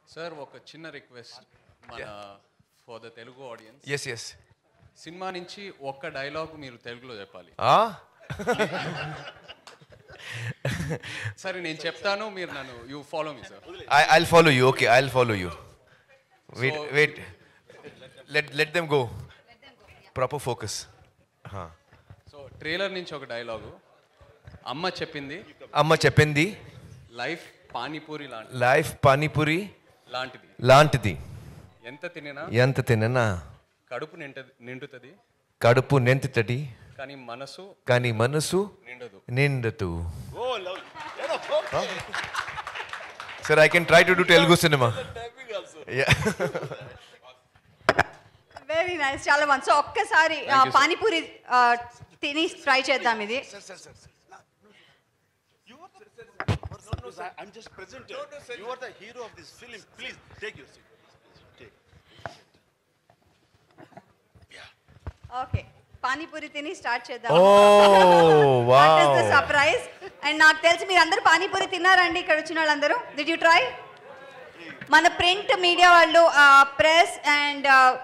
Sir ఒక చిన్న request మన ఫర్ ద తెలుగు ఆడియన్స్. ఎస్ సినిమా నుంచి ఒక్క డైలాగ్ మీరు తెలుగులో చెప్పాలి. సరే నేను చెప్తాను, మీరు నన్ను you follow me sir. I'll follow you. Okay, I'll follow you. Wait. Let them go. Proper focus. So trailer నుంచి ఒక డైలాగు. అమ్మ చెప్పింది లైఫ్ పానీపూరి లాంటిది. ఎంత తిననా కడుపు నిండుతుంది కానీ మనసు నిండదు. Sir, I can try to do Telugu cinema. Yeah. Very nice, చాలా మంచి. సో ఒక్కసారి పానీపూరి తిని ట్రై చేద్దాం ఇది. I'm just presenting. You are the hero of this film. Please take your seat. Take. Yeah. Okay. Panipuri తిని స్టార్ట్ చేద్దాం. Oh wow. What is the surprise? And నాకు తెలిసి మీరు అందరూ పానీపూరి తిన్నారండి ఇక్కడ వచ్చిన వాళ్ళందరూ. Did you try? మన ప్రింట్ మీడియా వాళ్ళు, press and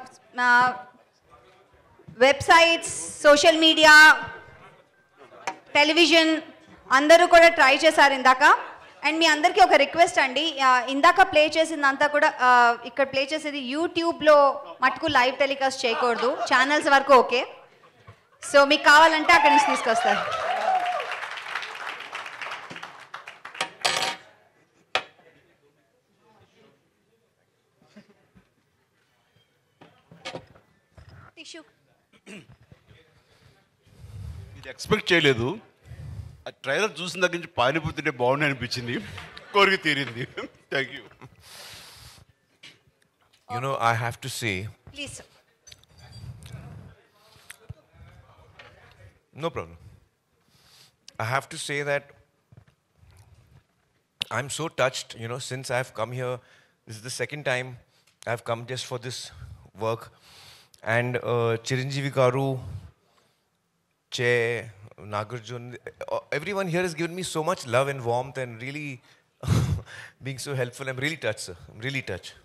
websites, social media, television అందరూ కూడా ట్రై చేశారు ఇందాక. అండ్ మీ అందరికీ ఒక రిక్వెస్ట్ అండి, ఇందాక ప్లే చేసిందంతా కూడా ఇక్కడ ప్లే చేసేది యూట్యూబ్లో మటుకు లైవ్ టెలికాస్ట్ చేయకూడదు, ఛానల్స్ వరకు ఓకే. సో మీకు కావాలంటే అక్కడి నుంచి తీసుకొస్తారు. టిష్యూ ఇది ఎక్స్పెక్ట్ చేయలేదు. ఆ ట్రైలర్ చూసిన దగ్గర నుంచి పానీపూరి తింటే బాగుంది అనిపించింది. కోరిక తీరింది. Thank you. You know, I have to say. Please. No problem. I have to say that I'm so touched, you know, since I've come here. This is the second time I've come just for this work. And Chiranjeevi Garu, Che, Nagarjun, everyone here has given me so much love and warmth and really being so helpful. I'm really touched, sir. I'm really touched.